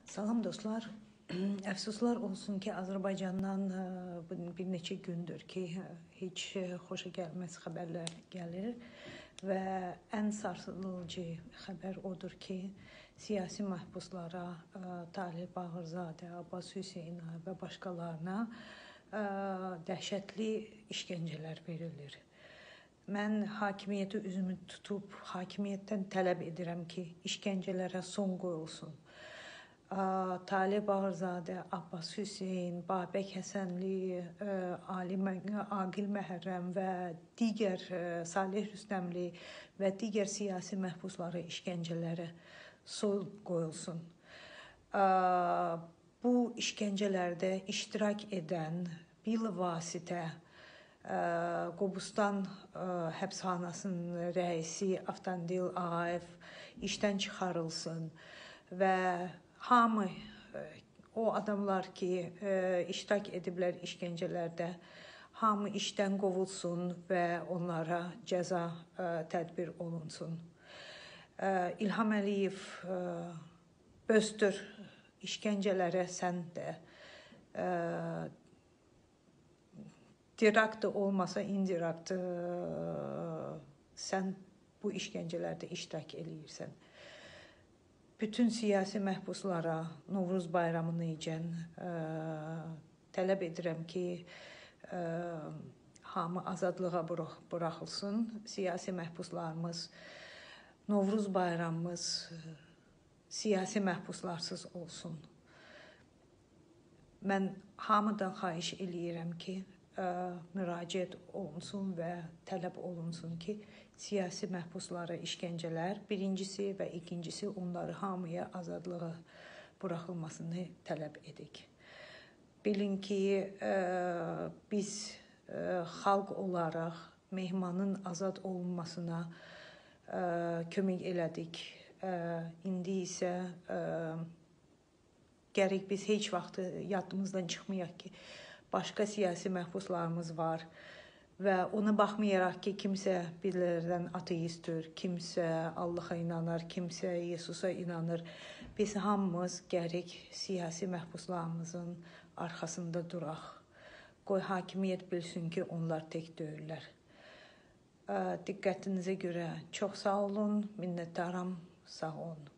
Salam dostlar. Əfsuslar olsun ki, Azərbaycandan bir neçə gündür ki, heç xoşa gəlməz xəbərlər gəlir və ən sarsıdıcı xəbər odur ki, siyasi məhbuslara, Talib Bağırzadə, Abbas Hüseynə və başqalarına dəhşətli işgəncələr verilir. Mən hakimiyyəti üzümü tutub, hakimiyyətdən tələb edirəm ki, işgəncələrə son qoyulsun. Talib Bağırzadə, Abbas Hüseyn, Babək Həsənli, Aqil Məhərrəm və digər Salih Rüstəmli və digər siyasi məhbuslara işgəncələrə son qoyulsun. Bu işgəncələrdə iştirak edən bilavasitə Qobustan həbsxanasının rəisi Avtandil Ağayev işdən çıxarılsın və hamı, o adamlar ki, iştirak ediblər işgəncələrdə, hamı işdən qovulsun və onlara cəza tədbir olunsun. İlham Əliyev, Öztür, işgəncələrə sən də direkt olmasa indirekt sən bu işgəncələrdə iştirak eləyirsən. Bütün siyasi məhbuslara Novruz bayramını ikən tələb edirəm ki, hamı azadlığa buraxılsın. Siyasi məhbuslarımız, Novruz bayramımız siyasi məhbuslarsız olsun. Mən hamıdan xahiş eləyirəm ki, müraciət olunsun və tələb olunsun ki, siyasi məhbuslara işgəncələr birincisi və ikincisi onları hamıya azadlığa buraxılmasını tələb edik. Bilin ki, biz xalq olaraq Mehmanın azad olunmasına kömək elədik. İndi isə gərək biz heç vaxt yadımızdan çıxmayaq ki, başqa siyasi məhbuslarımız var və ona baxmayaraq ki, kimsə birilərdən ateistdir, kimsə Allaha inanır, kimsə Yesusa inanır. Biz hamımız gərək siyasi məhbuslarımızın arxasında duraq. Qoy hakimiyyət bilsin ki, onlar tək deyirlər. Diqqətinizə görə çox sağ olun, minnətdaram, sağ olun.